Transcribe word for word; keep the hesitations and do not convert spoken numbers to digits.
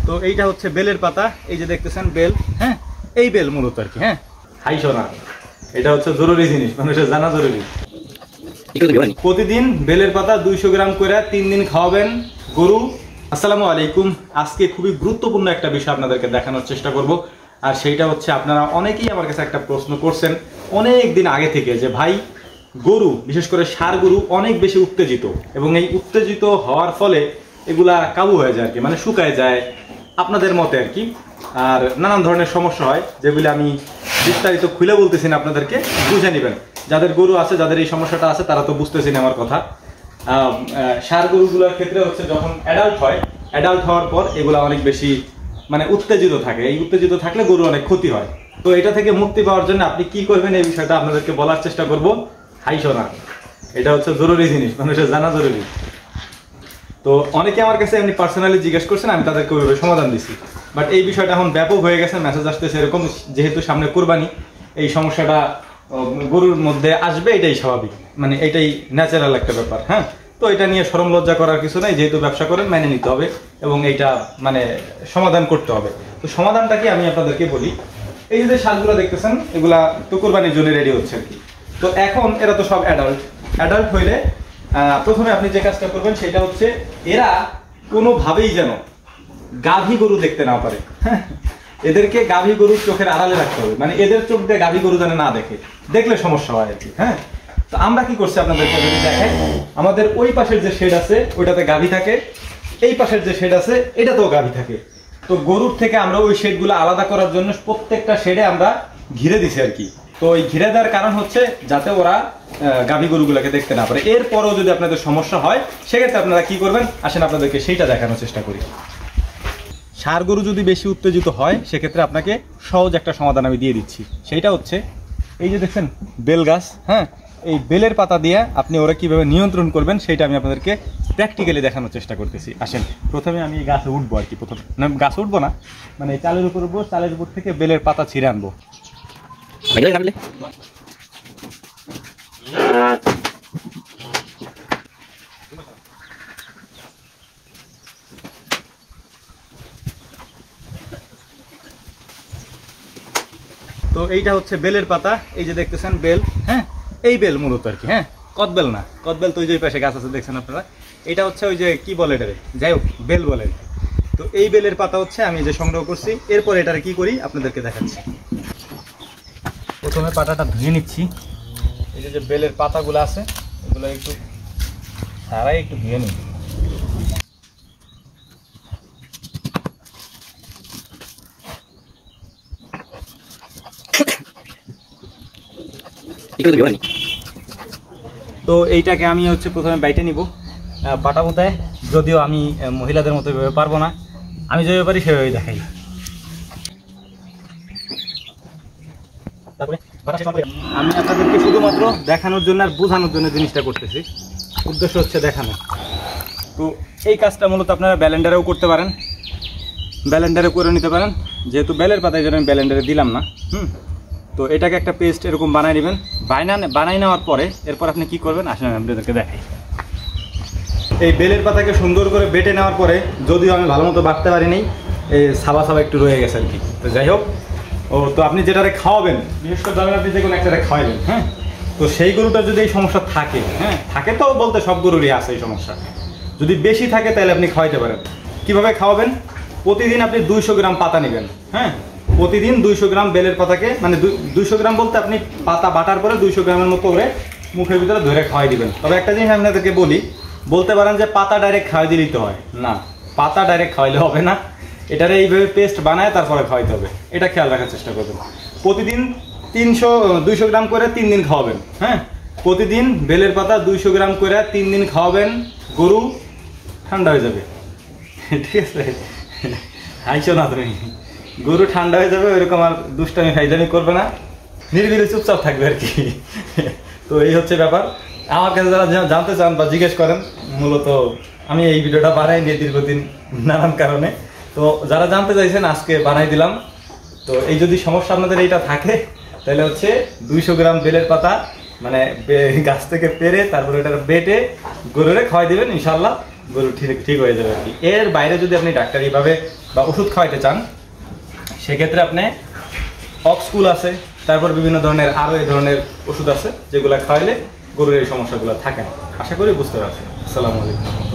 তো এইটা হচ্ছে বেলের পাতা, এই যে দেখতেছেন বেল, হ্যাঁ এই বেল মূলত আর কি। হ্যাঁ হাই সোনা, এটা হচ্ছে জরুরি জিনিস, মানুষের জানা জরুরি। প্রতিদিন বেলের পাতা দুইশো গ্রাম করে তিন দিন খাওয়াবেন গরু। আসসালামু আলাইকুম। আজকে খুবই গুরুত্বপূর্ণ একটা বিষয় আপনাদেরকে দেখানোর চেষ্টা করব, আর সেইটা হচ্ছে আপনারা অনেকেই আমার কাছে একটা প্রশ্ন করছেন অনেক দিন আগে থেকে যে ভাই গরু, বিশেষ করে ষাঁড় গরু অনেক বেশি উত্তেজিত, এবং এই উত্তেজিত হওয়ার ফলে এগুলা কাবু হয়ে যায় আর কি, মানে শুকায় যায় আপনাদের মতে আর কি, আর নানান ধরনের সমস্যা হয় যেগুলি আমি বিস্তারিত খুলে বলতেছি না, আপনাদেরকে বুঝে নেবেন। যাদের গরু আছে, যাদের এই সমস্যাটা আছে তারা তো বুঝতেছেন আমার কথা। ষাঁড় গরুগুলোর ক্ষেত্রে হচ্ছে যখন অ্যাডাল্ট হয়, অ্যাডাল্ট হওয়ার পর এগুলো অনেক বেশি মানে উত্তেজিত থাকে, এই উত্তেজিত থাকলে গরু অনেক ক্ষতি হয়। তো এটা থেকে মুক্তি পাওয়ার জন্য আপনি কি করবেন এই বিষয়টা আপনাদেরকে বলার চেষ্টা করব। হাই সোনা, এটা হচ্ছে জরুরি জিনিস, মানুষের জানা জরুরি। তো অনেকে আমার কাছে এমনি পার্সোনালি জিজ্ঞেস করছেন, আমি তাদেরকে ওইভাবে সমাধান দিচ্ছি। বাট এই বিষয়টা এখন ব্যাপক হয়ে গেছে, মেসেজ আসতেছে এরকম, যেহেতু সামনে কোরবানি, এই সমস্যাটা গরুর মধ্যে আসবে, এটাই স্বাভাবিক, মানে এটাই ন্যাচারাল একটা ব্যাপার। হ্যাঁ, তো এটা নিয়ে শরম লজ্জা করার কিছু নাই, যেহেতু ব্যবসা করেন মেনে নিতে হবে এবং এইটা মানে সমাধান করতে হবে। তো সমাধানটা কি আমি আপনাদেরকে বলি। এই যে শাকগুলো দেখতেছেন, এগুলা তো কোরবানির জন্য রেডি হচ্ছে আর কি। তো এখন এরা তো সব অ্যাডাল্ট, অ্যাডাল্ট হইলে প্রথমে আপনি যে কাজটা করবেন সেটা হচ্ছে এরা কোনোভাবেই যেন গাভী গরু দেখতে না পারে। হ্যাঁ, এদেরকে গাভী গরুর চোখের আড়ালে রাখতে হবে, মানে এদের চোখ দিয়ে গাভী গরু যেন না দেখে, দেখলে সমস্যা হয় আর কি। হ্যাঁ, তো আমরা কি করছি আপনাদেরকে যদি দেখাই, আমাদের ওই পাশের যে শেড আছে ওইটাতে গাভী থাকে, এই পাশের যে শেড আছে এটাতেও গাভী থাকে। তো গরুর থেকে আমরা ওই শেডগুলো আলাদা করার জন্য প্রত্যেকটা শেডে আমরা ঘিরে দিছি আর কি। তো এই ঘিরে দেওয়ার কারণ হচ্ছে যাতে ওরা গাভী গরুগুলোকে দেখতে না পারে। এরপরেও যদি আপনাদের সমস্যা হয় সেক্ষেত্রে আপনারা কি করবেন, আসেন আপনাদেরকে সেইটা দেখানোর চেষ্টা করি। ষাঁড় গরু যদি বেশি উত্তেজিত হয় সেক্ষেত্রে আপনাকে সহজ একটা সমাধান আমি দিয়ে দিচ্ছি। সেইটা হচ্ছে এই যে দেখছেন বেল গাছ, হ্যাঁ এই বেলের পাতা দিয়ে আপনি ওরা কিভাবে নিয়ন্ত্রণ করবেন সেইটা আমি আপনাদেরকে প্র্যাকটিক্যালি দেখানোর চেষ্টা করতেছি। আসেন, প্রথমে আমি এই গাছে উঠবো আর কি। প্রথমে না, গাছে উঠবো না, মানে চালের উপর উঠবো, চালের উপর থেকে বেলের পাতা ছিঁড়ে আনবো। তো এইটা হচ্ছে বেলের পাতা, এই যে দেখতেছেন বেল, হ্যাঁ এই বেল মূলত আর কি। হ্যাঁ, কদবেল না, কদবেল তো ওই যে পাশে গাছ আছে দেখছেন আপনারা, এটা হচ্ছে ওই যে কি বলে এটারে, যাই হোক বেল বলে। তো এই বেলের পাতা হচ্ছে আমি যে সংগ্রহ করছি, এরপর এটারে কি করি আপনাদেরকে দেখাচ্ছি। প্রথমে পাতাটা ধুয়ে নিচ্ছি, এই যে যে বেলের পাতাগুলো আছে এগুলো একটু সারাই একটু ধুয়ে নিই। তো এইটাকে আমি হচ্ছে প্রথমে বাইটে নিব, বাটা বোতায়, যদিও আমি মহিলাদের মতো এভাবে পারবো না, আমি যেভাবে পারি সেভাবেই দেখাই। তারপরে আমি আপনাদেরকে শুধুমাত্র দেখানোর জন্য আর বোঝানোর জন্য জিনিসটা করতেছি, উদ্দেশ্য হচ্ছে দেখানো। তো এই কাজটা মূলত আপনারা ব্যালেন্ডারেও করতে পারেন, ব্যালেন্ডারে করে নিতে পারেন, যেহেতু বেলের পাতায় যেন আমি ব্যালেন্ডারে দিলাম না। হুম, তো এটাকে একটা পেস্ট এরকম বানাই নেবেন। বানাই বানাই নেওয়ার পরে এরপর আপনি কি করবেন আসেন আপনাদেরকে দেখাই। এই বেলের পাতাকে সুন্দর করে বেটে নেওয়ার পরে, যদিও আমি ভালো মতো বাটতে পারিনি, এই সাবা সাবা একটু রয়ে গেছে আর কি। তো যাই হোক, ও তো আপনি যেটারে খাওয়াবেন, বিশেষ করে ধরেন আপনি যে কোনো একটারে খাওয়াবেন, হ্যাঁ তো সেই গরুটার যদি এই সমস্যা থাকে, হ্যাঁ থাকে তো বলতে সব গরুরই আছে এই সমস্যা, যদি বেশি থাকে তাহলে আপনি খাওয়াইতে পারেন। কীভাবে খাওয়াবেন, প্রতিদিন আপনি দুইশো গ্রাম পাতা নেবেন। হ্যাঁ, প্রতিদিন দুইশো গ্রাম বেলের পাতাকে, মানে দুইশো গ্রাম বলতে আপনি পাতা বাটার পরে দুইশো গ্রামের মতো করে মুখের ভিতরে ধরে খাওয়াই দিবেন। তবে একটা জিনিস আপনাদেরকে বলি, বলতে পারেন যে পাতা ডাইরেক্ট খাওয়াই দিলেই তো হয় না, পাতা ডাইরেক্ট খাওয়াইলে হবে না, এটারে এইভাবে পেস্ট বানায় তারপরে খাওয়াইতে হবে, এটা খেয়াল রাখার চেষ্টা করবেন। প্রতিদিন তিনশো দুইশো গ্রাম করে তিন দিন খাওয়াবেন। হ্যাঁ, প্রতিদিন বেলের পাতা দুইশো গ্রাম করে তিন দিন খাওয়াবেন, গরু ঠান্ডা হয়ে যাবে। ঠিক আছে, হাইছো না তুমি, গরু ঠান্ডা হয়ে যাবে, ওইরকম আর দুষ্টামি ফাইদামি করবে না, নির্বিঘ্নে চুপচাপ থাকবে আর কি। তো এই হচ্ছে ব্যাপার। আমার কাছে যারা জানতে চান বা জিজ্ঞেস করেন, মূলত আমি এই ভিডিওটা বানাই নিয়ে দীর্ঘদিন নানান কারণে, তো যারা জানতে চাইছেন আজকে বানাই দিলাম। তো এই যদি সমস্যা আপনাদের এইটা থাকে তাহলে হচ্ছে দুইশো গ্রাম বেলের পাতা মানে গাছ থেকে পেরে তারপরে এটা বেটে গরুরে খাওয়াই দিবেন, ইনশাল্লাহ গরু ঠিক ঠিক হয়ে যাবে আর কি। এর বাইরে যদি আপনি ডাক্তারিভাবে বা ওষুধ খাওয়াইতে চান, সেক্ষেত্রে আপনি অক্সকুল আছে, তারপর বিভিন্ন ধরনের আরও এই ধরনের ওষুধ আছে যেগুলো খাওয়াইলে গরুর এই সমস্যাগুলো থাকে না। আশা করি বুঝতে পারছেন। আসসালামু আলাইকুম।